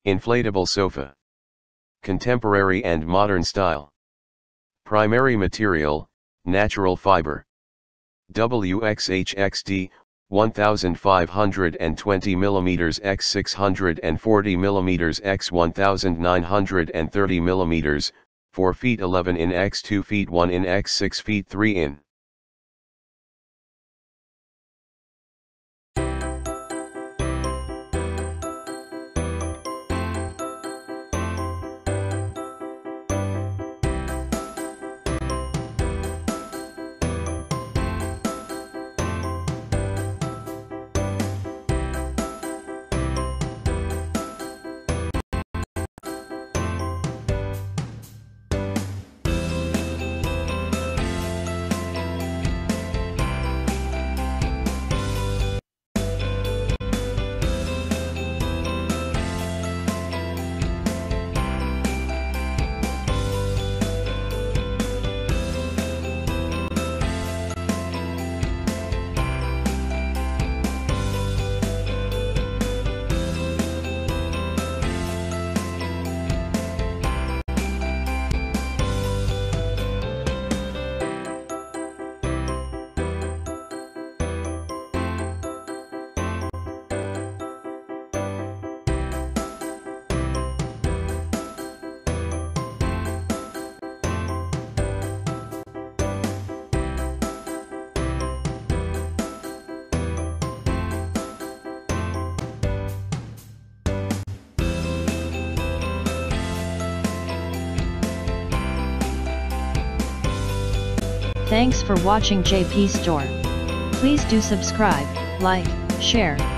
Inflatable sofa. Contemporary and modern style. Primary material, natural fiber. WXHXD, 1520 mm x 640 mm x 1930 mm, 4 feet 11 in x 2 feet 1 in x 6 feet 3 in. Thanks for watching JP Store. Please do subscribe, like, share,